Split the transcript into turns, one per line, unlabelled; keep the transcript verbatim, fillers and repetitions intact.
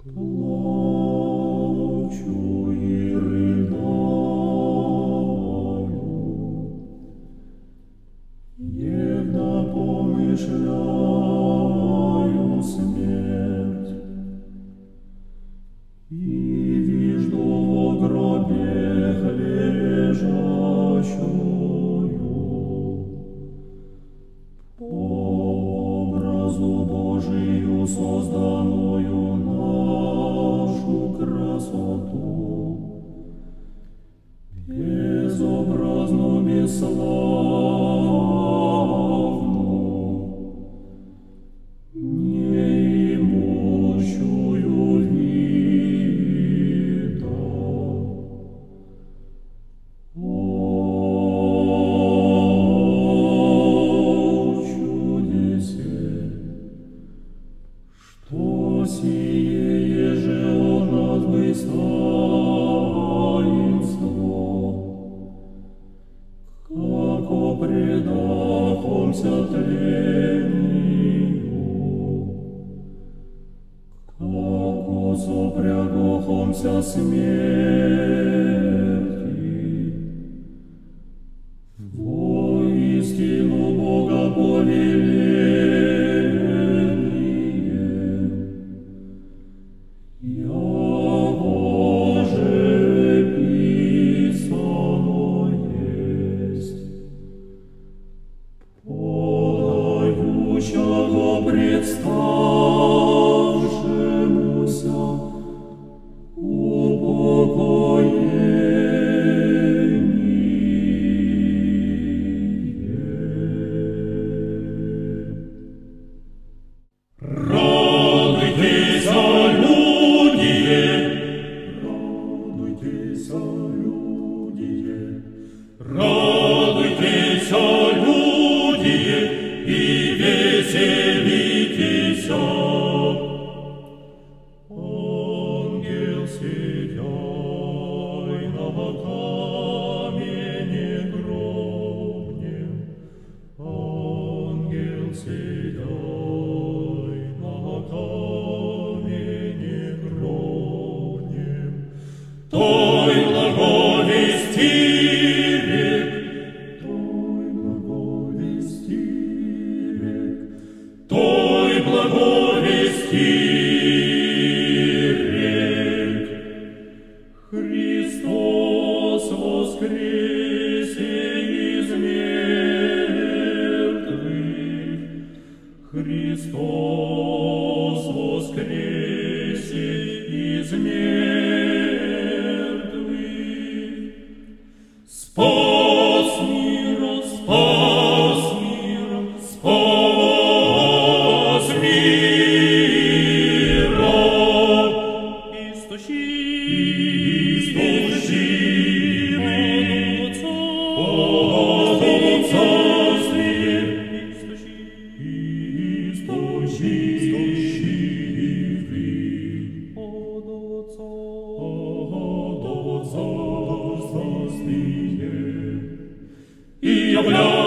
Плачу и рыдаю, едва помышляю смерть, и вижу во гробе лежащую, по образу Божию созданную нашу красоту, безобразную, бесславную, неимущую вида. О, чудесе! Что сие еже от нас быстаинство, како предахомся тлению, како сопрягохомся смерти, воистину Бога повеление, яго же писано есть, подающего представшемуся упокоение. Радуйтесь, люди! Радуйтесь, люди! Радуйтесь, люди! И веселитесь! Ангел, сидяй на камне гробнем, ангел, сидяй на камне гробнем, той благовестирек, той благовестирек, той благовестирек. Христос воскресе из мертвых, Христос воскресе из мертвых. Спас мира, спас мира, спас мира. Истощи, истощи Бога царствие, истощи, истощи, истощи Бога царствие, и являй